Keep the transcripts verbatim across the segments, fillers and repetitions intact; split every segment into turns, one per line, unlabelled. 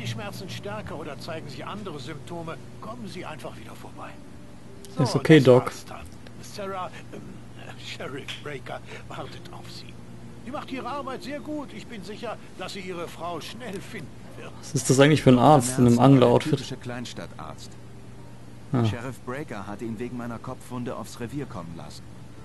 die Schmerzen stärker oder zeigen sich andere Symptome, kommen Sie einfach wieder vorbei. So,
ist okay,
das
Doc.
war's dann. Sarah, ähm, Sheriff Breaker wartet auf Sie. Sie macht ihre Arbeit sehr gut. Ich bin sicher, dass sie ihre Frau schnell finden wird.
Was ist das eigentlich für ein Arzt in einem Angler-Outfit?
Typischer Kleinstadtarzt.
Ah.
Sheriff Breaker hatte ihn wegen meiner Kopfwunde aufs Revier kommen lassen.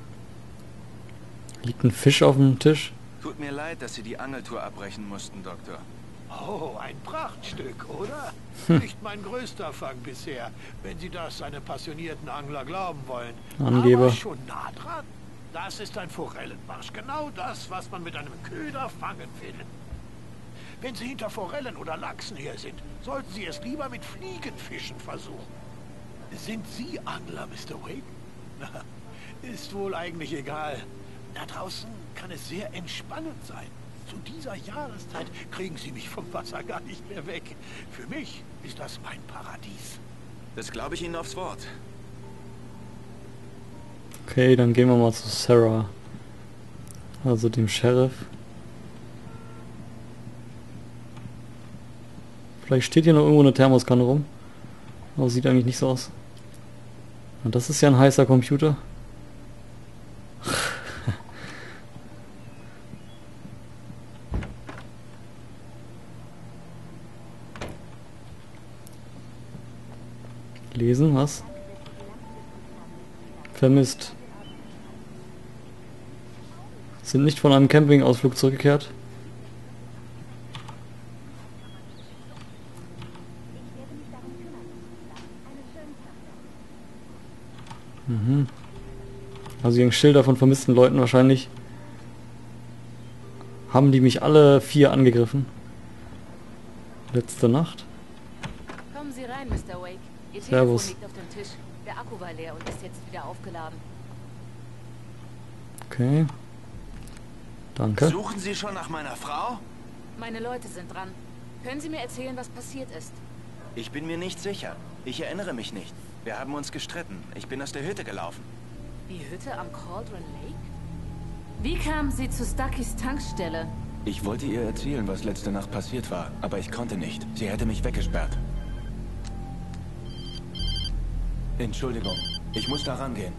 Liegt ein Fisch auf dem Tisch?
Tut mir leid, dass Sie die Angeltour abbrechen mussten, Doktor.
Oh, ein Prachtstück, oder? Nicht mein größter Fang bisher, wenn Sie das einem passionierten Angler glauben wollen.
Angeber.
Aber schon nah dran. Das ist ein Forellenmarsch. Genau das, was man mit einem Köder fangen will. Wenn Sie hinter Forellen oder Lachsen her sind, sollten Sie es lieber mit Fliegenfischen versuchen. Sind Sie Angler, Mister Wake? Na, ist wohl eigentlich egal. Da draußen kann es sehr entspannend sein. Zu dieser Jahreszeit kriegen Sie mich vom Wasser gar nicht mehr weg. Für mich ist das mein Paradies.
Das glaube ich Ihnen aufs Wort.
Okay, dann gehen wir mal zu Sarah. Also dem Sheriff. Vielleicht steht hier noch irgendwo eine Thermoskanne rum. Aber sieht eigentlich nicht so aus. Und das ist ja ein heißer Computer. Lesen, was? Vermisst. Sind nicht von einem Campingausflug zurückgekehrt. Mhm. Also hier Schilder von vermissten Leuten wahrscheinlich. Haben die mich alle vier angegriffen. Letzte Nacht.
Kommen Sie rein, Mister Wake. Ihr
Servus.
Telefon liegt auf dem Tisch. Der Akku war leer und ist jetzt wieder aufgeladen.
Okay. Danke.
Suchen Sie schon nach meiner Frau?
Meine Leute sind dran. Können Sie mir erzählen, was passiert ist?
Ich bin mir nicht sicher. Ich erinnere mich nicht. Wir haben uns gestritten. Ich bin aus der Hütte gelaufen.
Die Hütte am Cauldron Lake? Wie kamen Sie zu Stuckys Tankstelle?
Ich wollte ihr erzählen, was letzte Nacht passiert war, aber ich konnte nicht. Sie hätte mich weggesperrt. Entschuldigung, ich muss da rangehen.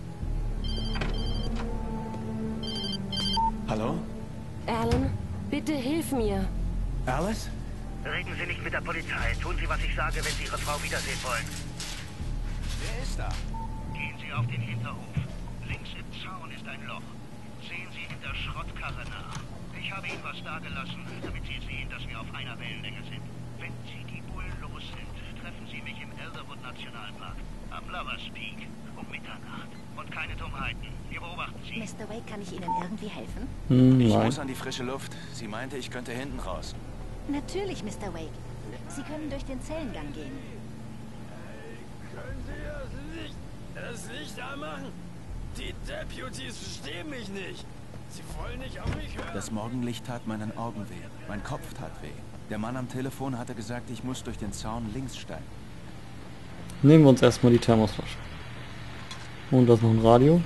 Hallo?
Alan, bitte hilf mir.
Alice?
Reden Sie nicht mit der Polizei. Tun Sie, was ich sage, wenn Sie Ihre Frau wiedersehen wollen.
Wer ist da?
Gehen Sie auf den Hinterhof. Links im Zaun ist ein Loch. Sehen Sie in der Schrottkarre nach. Ich habe Ihnen was dagelassen, damit Sie sehen, dass wir auf einer Wellenlänge sind. Wenn Sie die Bullen los sind, treffen Sie mich im Elderwood Nationalpark. Am Lovers Peak. Um Mitternacht. Und keine Dummheiten. Wir beobachten Sie.
Mister Wake, kann ich Ihnen irgendwie helfen?
Hm,
Ich
nein.
muss an die frische Luft. Sie meinte, ich könnte hinten raus.
Natürlich, Mister Wake. Sie können durch den Zellengang gehen.
Können Sie das Licht, das Licht anmachen? Die Deputies verstehen mich nicht. Sie wollen nicht auf mich hören.
Das Morgenlicht tat meinen Augen weh. Mein Kopf tat weh. Der Mann am Telefon hatte gesagt, ich muss durch den Zaun links steigen.
Nehmen wir uns erstmal die Thermosflasche. Und da ist noch ein Radio.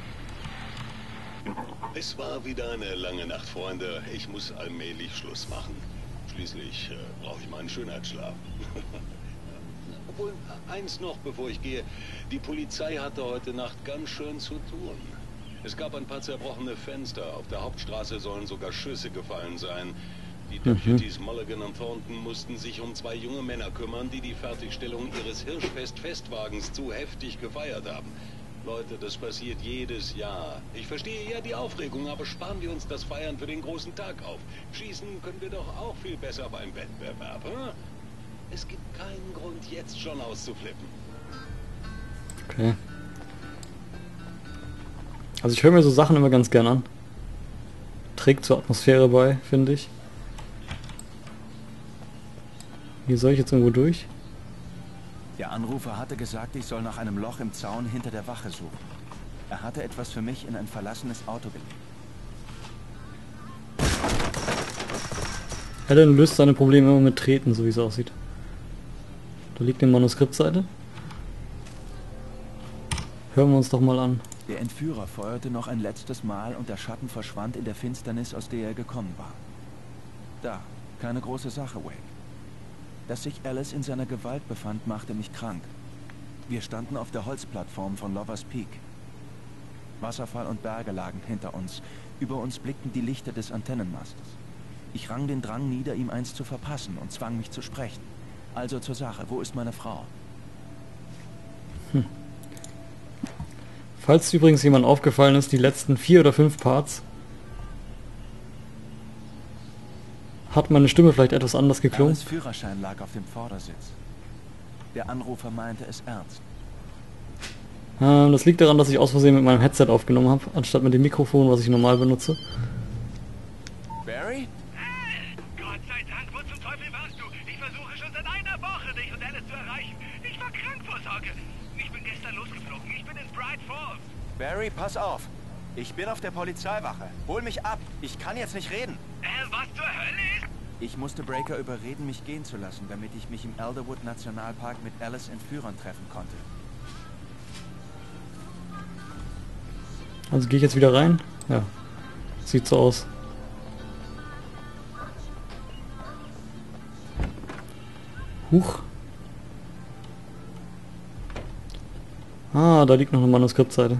Es war wieder eine lange Nacht, Freunde. Ich muss allmählich Schluss machen. Schließlich äh, brauche ich meinen Schönheitsschlaf. Obwohl, eins noch, bevor ich gehe. Die Polizei hatte heute Nacht ganz schön zu tun. Es gab ein paar zerbrochene Fenster. Auf der Hauptstraße sollen sogar Schüsse gefallen sein. Die Deputies Mulligan und Thornton mussten sich um zwei junge Männer kümmern, die die Fertigstellung ihres Hirschfest-Festwagens zu heftig gefeiert haben. Leute, das passiert jedes Jahr. Ich verstehe ja die Aufregung, aber sparen wir uns das Feiern für den großen Tag auf. Schießen können wir doch auch viel besser beim Wettbewerb, hm? Es gibt keinen Grund, jetzt schon auszuflippen.
Okay. Also ich höre mir so Sachen immer ganz gern an. Trägt zur Atmosphäre bei, finde ich. Hier soll ich jetzt irgendwo durch?
Der Anrufer hatte gesagt, ich soll nach einem Loch im Zaun hinter der Wache suchen. Er hatte etwas für mich in ein verlassenes Auto gelegt.
Alan löst seine Probleme immer mit Treten, so wie es aussieht. Da liegt eine Manuskriptseite. Hören wir uns doch mal an.
Der Entführer feuerte noch ein letztes Mal und der Schatten verschwand in der Finsternis, aus der er gekommen war. Da, keine große Sache, Wake. Dass sich Alice in seiner Gewalt befand, machte mich krank. Wir standen auf der Holzplattform von Lovers Peak. Wasserfall und Berge lagen hinter uns. Über uns blickten die Lichter des Antennenmastes. Ich rang den Drang nieder, ihm eins zu verpassen und zwang mich zu sprechen. Also zur Sache, wo ist meine Frau?
Hm. Falls übrigens jemand aufgefallen ist, die letzten vier oder fünf Parts hat meine Stimme vielleicht etwas anders geklungen.
Alice' Führerschein lag auf dem Vordersitz. Der Anrufer meinte es ernst.
Ähm, das liegt daran, dass ich aus Versehen mit meinem Headset aufgenommen habe, anstatt mit dem Mikrofon, was ich normal benutze.
Barry?
Gott sei Dank, wo zum Teufel warst du? Ich versuche schon seit einer Woche, dich und Alice zu erreichen. Ich war krank vor Sorge. Ich bin gestern losgeflogen. Ich bin in Bright Falls.
Barry, pass auf. Ich bin auf der Polizeiwache. Hol mich ab. Ich kann jetzt nicht reden.
Äh, was zur Hölle ist?
Ich musste Breaker überreden, mich gehen zu lassen, damit ich mich im Elderwood Nationalpark mit Alice Entführern treffen konnte.
Also gehe ich jetzt wieder rein? Ja. Sieht so aus. Huch. Ah, da liegt noch eine Manuskriptseite.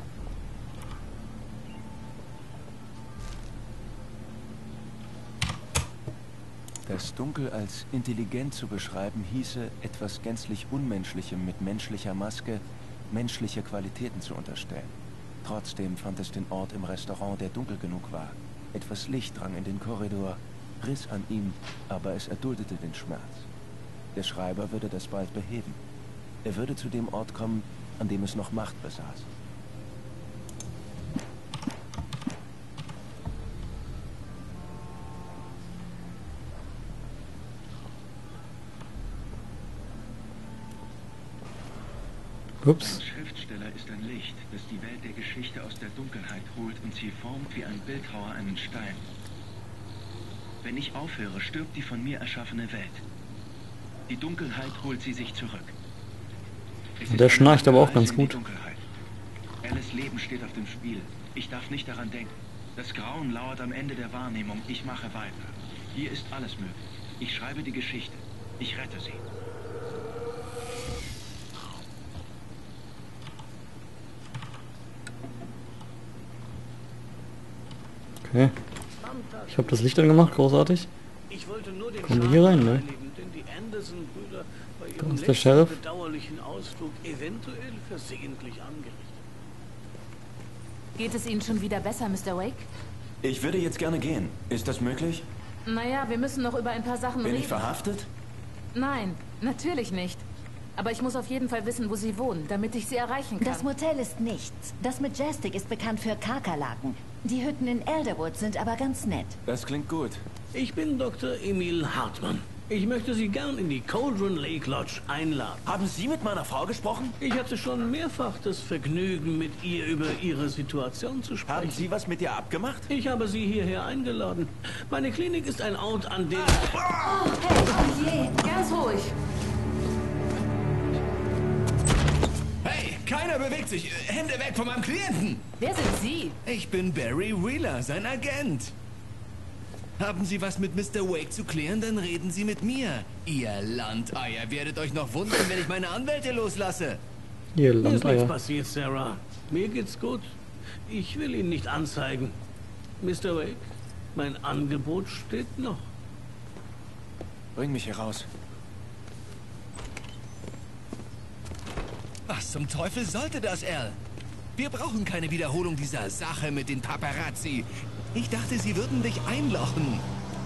Das Dunkel als intelligent zu beschreiben, hieße, etwas gänzlich Unmenschlichem mit menschlicher Maske menschliche Qualitäten zu unterstellen. Trotzdem fand es den Ort im Restaurant, der dunkel genug war. Etwas Licht drang in den Korridor, riss an ihm, aber es erduldete den Schmerz. Der Schreiber würde das bald beheben. Er würde zu dem Ort kommen, an dem es noch Macht besaß.
Ups.
Ein Schriftsteller ist ein Licht, das die Welt der Geschichte aus der Dunkelheit holt und sie formt wie ein Bildhauer einen Stein. Wenn ich aufhöre, stirbt die von mir erschaffene Welt. Die Dunkelheit holt sie sich zurück. Es ist
Der schnarcht aber auch
als
ganz
in die
gut.
Dunkelheit. Alice' Leben steht auf dem Spiel. Ich darf nicht daran denken. Das Grauen lauert am Ende der Wahrnehmung. Ich mache weiter. Hier ist alles möglich. Ich schreibe die Geschichte. Ich rette sie.
Okay. Ich habe das Licht angemacht, großartig.
Ich wollte nur den
Kommen wir hier rein, ne?
bereinigen, denn die Anderson-Brüder bei
Da
ihrem
ist der
letzten
Sheriff.
bedauerlichen Ausflug eventuell versehentlich angerichtet.
Geht es Ihnen schon wieder besser, Mister Wake?
Ich würde jetzt gerne gehen. Ist das möglich?
Naja, wir müssen noch über ein paar Sachen
Bin
reden.
ich verhaftet?
Nein, natürlich nicht. Aber ich muss auf jeden Fall wissen, wo Sie wohnen, damit ich Sie erreichen kann.
Das Motel ist nichts. Das Majestic ist bekannt für Kakerlaken. Die Hütten in Elderwood sind aber ganz nett.
Das klingt gut.
Ich bin Doktor Emil Hartmann. Ich möchte Sie gern in die Cauldron Lake Lodge einladen.
Haben Sie mit meiner Frau gesprochen?
Ich hatte schon mehrfach das Vergnügen, mit ihr über Ihre Situation zu sprechen.
Haben Sie was mit ihr abgemacht?
Ich habe Sie hierher eingeladen. Meine Klinik ist ein Ort, an dem...
Oh, hey, oh je, ganz ruhig.
Hey, keiner bewegt sich. Hände weg von meinem Klienten.
Wer sind Sie?
Ich bin Barry Wheeler, sein Agent. Haben Sie was mit Mister Wake zu klären, dann reden Sie mit mir. Ihr Landeier werdet euch noch wundern, wenn ich meine Anwälte loslasse.
Ihr
Mir ist nichts
Landeier.
passiert, Sarah. Mir geht's gut. Ich will ihn nicht anzeigen. Mister Wake, mein Angebot steht noch.
Bring mich hier raus.
Was zum Teufel sollte das, Al? Wir brauchen keine Wiederholung dieser Sache mit den Paparazzi. Ich dachte, sie würden dich einlochen.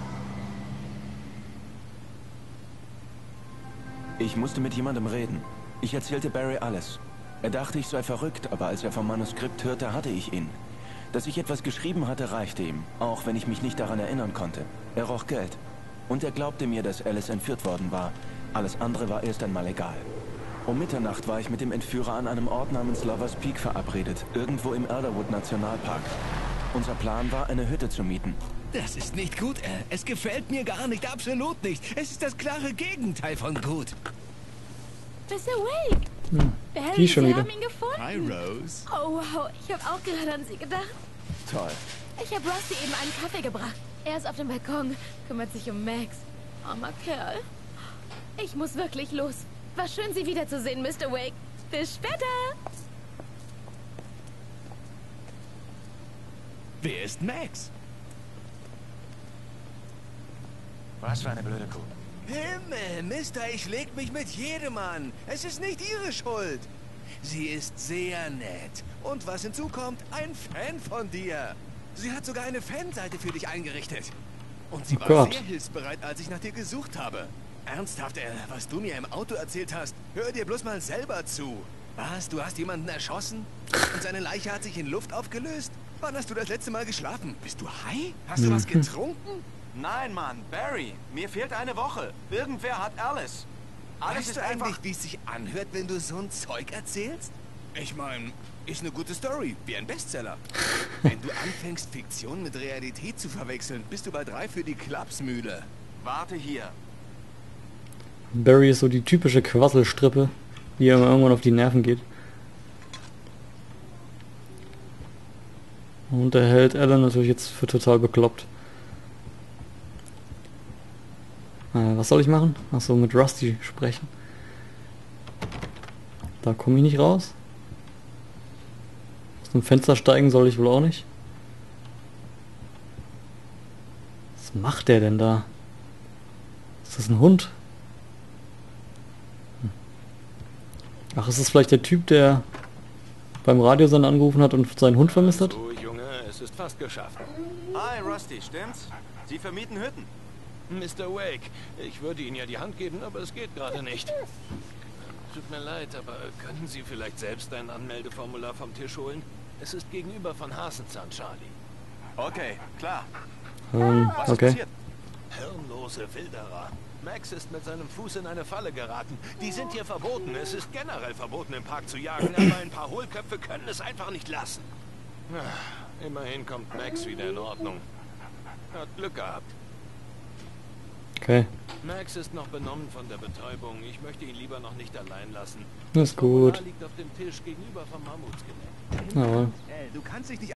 Ich musste mit jemandem reden. Ich erzählte Barry alles. Er dachte, ich sei verrückt, aber als er vom Manuskript hörte, hatte ich ihn. Dass ich etwas geschrieben hatte, reichte ihm, auch wenn ich mich nicht daran erinnern konnte. Er roch Geld. Und er glaubte mir, dass Alice entführt worden war. Alles andere war erst einmal egal. Um Mitternacht war ich mit dem Entführer an einem Ort namens Lovers Peak verabredet, irgendwo im Elderwood Nationalpark. Unser Plan war, eine Hütte zu mieten.
Das ist nicht gut, Al. Es gefällt mir gar nicht, absolut nicht. Es ist das klare Gegenteil von gut.
Mister Wake!
Hm.
Barry,
Die schon
Sie
wieder.
haben ihn gefunden.
Hi, Rose.
Oh, wow. Ich habe auch gerade an Sie gedacht.
Toll.
Ich habe Rusty eben einen Kaffee gebracht. Er ist auf dem Balkon, kümmert sich um Max. Armer Kerl. Ich muss wirklich los. War schön, Sie wiederzusehen, Mister Wake. Bis später.
Wer ist Max?
Was für eine blöde Kuh.
Himmel, Mister, ich leg mich mit jedem an. Es ist nicht Ihre Schuld. Sie ist sehr nett. Und was hinzukommt, ein Fan von dir. Sie hat sogar eine Fanseite für dich eingerichtet. Und sie
Oh
war
Gott.
sehr hilfsbereit, als ich nach dir gesucht habe. Ernsthaft, äh, was du mir im Auto erzählt hast, hör dir bloß mal selber zu. Was, du hast jemanden erschossen? Und seine Leiche hat sich in Luft aufgelöst? Wann hast du das letzte Mal geschlafen? Bist du high? Hast du was getrunken?
Nein, Mann, Barry, mir fehlt eine Woche. Irgendwer hat Alice. Alles
Weißt
ist
du
einfach...
eigentlich, wie es sich anhört, wenn du so ein Zeug erzählst? Ich meine, ist eine gute Story, wie ein Bestseller. Wenn du anfängst, Fiktion mit Realität zu verwechseln, bist du bei drei für die Klapsmühle.
Warte hier.
Barry ist so die typische Quasselstrippe, die ihm irgendwann auf die Nerven geht. Und er hält Alan natürlich jetzt für total bekloppt. Äh, was soll ich machen? Achso, mit Rusty sprechen. Da komme ich nicht raus. Aus dem Fenster steigen soll ich wohl auch nicht. Was macht der denn da? Ist das ein Hund? Hm. Ach, ist das vielleicht der Typ, der beim Radiosender angerufen hat und seinen Hund vermisst hat?
So, Junge, es ist fast geschafft.
Hi, Rusty, stimmt's? Sie vermieten Hütten.
Mister Wake, ich würde Ihnen ja die Hand geben, aber es geht gerade nicht. Tut mir leid, aber könnten Sie vielleicht selbst ein Anmeldeformular vom Tisch holen? Es ist gegenüber von Hasenzahn, Charlie.
Okay, klar.
Ähm,
Was ist
okay.
passiert?
Hirnlose Wilderer. Max ist mit seinem Fuß in eine Falle geraten. Die sind hier verboten. Es ist generell verboten, im Park zu jagen, aber ein paar Hohlköpfe können es einfach nicht lassen. Ah, immerhin kommt Max wieder in Ordnung. Hat Glück gehabt.
Okay,
Max ist noch benommen von der Betäubung. Ich möchte ihn lieber noch nicht allein lassen.
ist gut.
Das Formular liegt auf dem Tisch gegenüber vom Mammutsgelände.
Jawohl.
Äh, du kannst dich nicht